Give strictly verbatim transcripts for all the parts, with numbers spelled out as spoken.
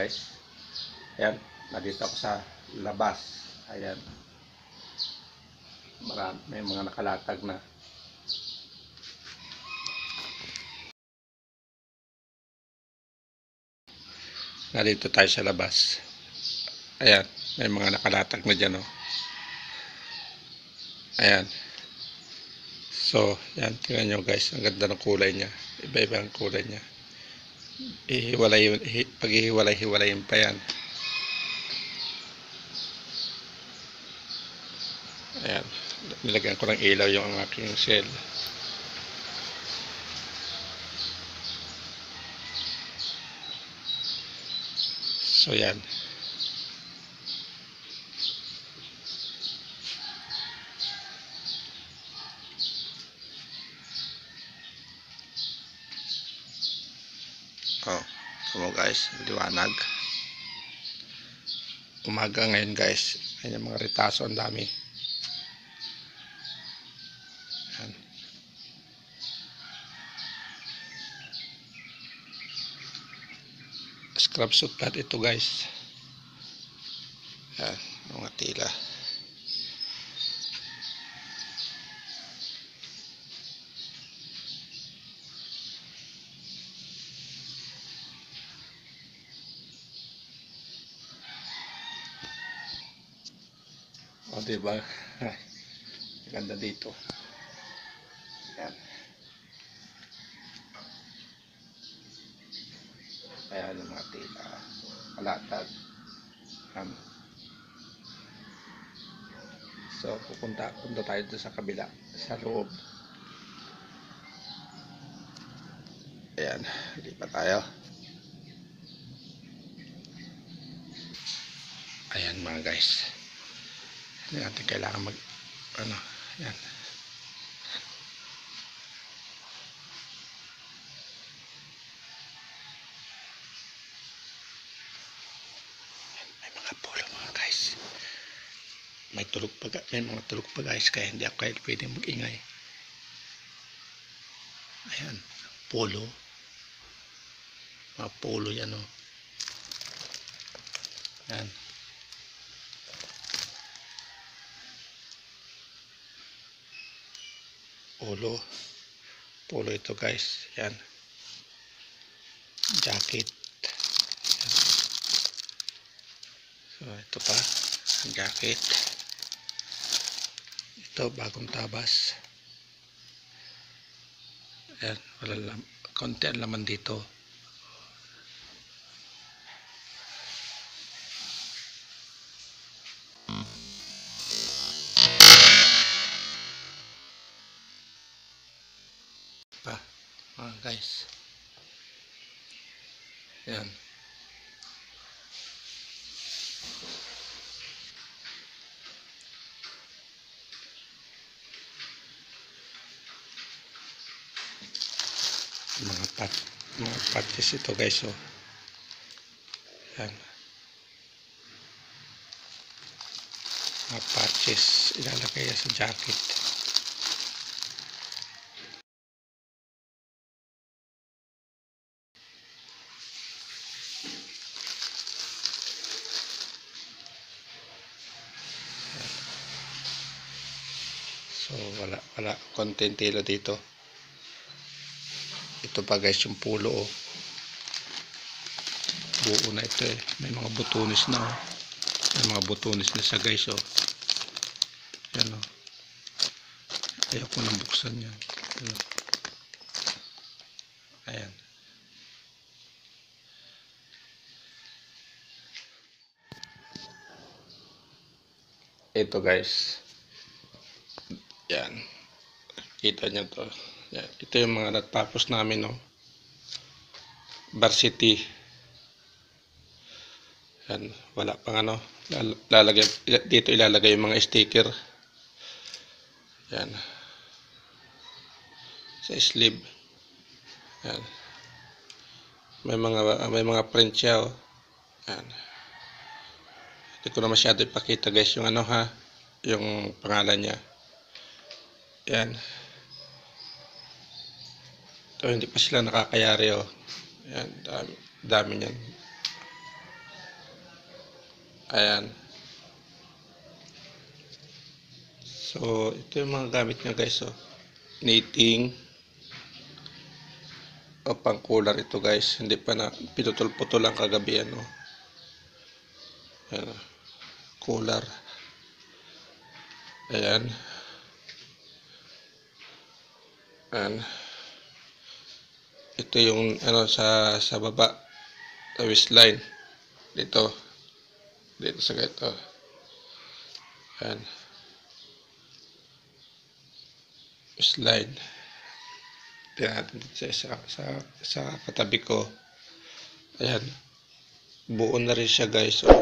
guys. Ayan, nandito ako sa labas. Ayan. Marami, may mga nakalatag na. Nandito tayo sa labas. Ayan, may mga nakalatag na dyan, oh. Ayan. So, yan, tingnan nyo guys, ang ganda ng kulay niya. Iba-iba ang kulay niya. Ihiwalay, pag-ihiwalay-hiwalayin pa yan. Ayan, nilagyan ko ng ilaw yung aking cell. So, yan. Oh, come guys, liwanag. Umaga ngayon guys. Ayan yung mga ritaso, ang dami. Ayan. Scrub suit pad ito guys. Ayan, mga tila. O, diba? Ay, ganda dito. Ayan. Ayan yung mga tila. Kalatag. Ayan. So, pupunta, punta tayo doon sa kabila. Sa loob. Ayan. Lipat tayo. Ayan mga guys. Hindi natin kailangan mag ano, yan. May mga polo mga guys. May tulog pa, may mga tulog pa guys, kaya hindi ako kahit pwede mag-ingay. Ayan, polo. Mga polo yan, oh. Ayan. Polo. Polo ito guys. Yan. Jacket. Yan. So ito pa. Jacket. Ito bagong tabas. Ayan. Wala lam konti ang laman dito. Pa, mga guys. Yan. Mga pat, mga patches ito guys, oh. Yan. Mga patches ilalagay sa jacket. So wala wala konting tela dito. Ito pa guys yung pulo, oh. Buo na ito eh. May mga butunis na, oh. May mga butunis na siya guys, oh. Yan, oh. Ayaw ko nang buksan yan. Ayan. Ayan. Ito guys. Yan. Kita nyo to. Yan. Ito yung mga natapos namin, no. Varsity. Yan. Wala pang ano. Lalagay, dito ilalagay yung mga sticker. Yan. Sa sleeve. Yan. May mga may mga print siya, oh. Yan. Hindi ko na masyado ipakita guys yung ano ha. Yung pangalan niya. Yan. Ito, hindi pa sila nakakayari, oh. Yan, dami, dami niyan. Ayan. So, ito yung mga gamit niya guys. Oh. Knitting. O pang cooler ito guys. Hindi pa na pinutol-putol lang kagabi. Ano. Ayan. Cooler. Ayan. Ayan. Ito yung ano sa sa baba. Sa waistline. Dito. Dito sa ganito. Ayan. Slide. Tingnan natin sa, sa, sa, sa katabi ko. Ayan. Buo na rin siya guys. So,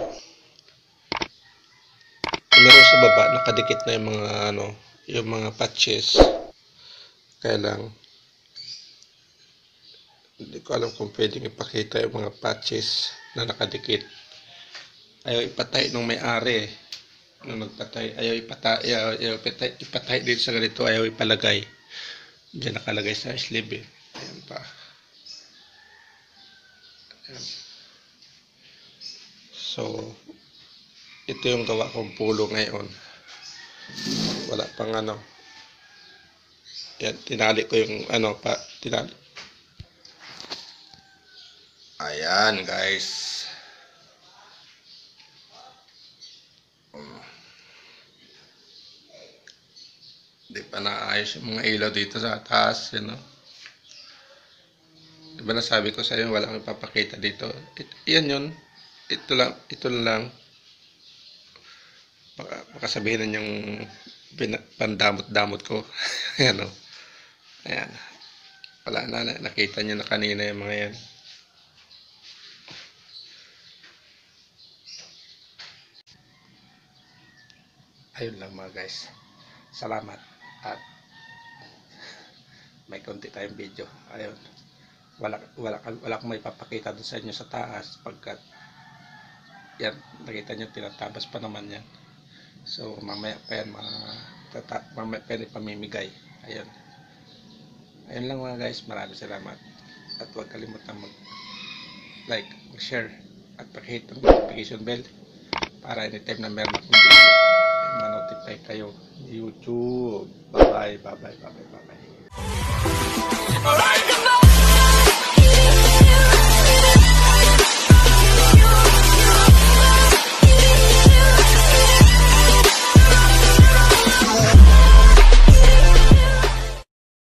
meron sa baba, nakadikit na yung mga ano, yung mga patches. Kaya lang, hindi ko alam kung pwedeng ipakita yung mga patches na nakadikit. Ayaw ipatay nung may-ari. Nung nagpatay, ayaw ipatay, ayaw, ayaw ipatay, ipatay dito sa ganito, ayaw ipalagay. Diyan nakalagay sa sleeve eh. Ayan pa. Ayan. So, ito yung gawa kong pulo ngayon. Wala pang ano. Yan, tinali ko yung ano pa, tinali. Ayan guys. Hindi pa naayos yung mga ilaw dito sa taas, you know. Diba nasabi ko sa iyo, walang ipapakita dito. It, yan yun. Ito lang, ito lang. Baka, baka sabihin na yung pandamot-damot ko. Ayan o. Ayan. Wala na, nakita nyo na kanina yung mga yan. Ayun lang mga guys. Salamat. At may konti tayong video. Ayun. Wala, wala, wala akong may papakita doon sa inyo sa taas pagkat yan, nakita nyo, tinatabas pa naman yan. So, mamaya pa yan, mga, tata, mamaya pa yan ipamimigay. Ayun. Ayun lang mga guys. Maraming salamat. At huwag kalimutan mag-like, mag-share, at pakihit ang notification bell para anytime na meron akong video, ma-notify kayo. YouTube. Bye-bye, bye-bye, bye-bye, bye-bye.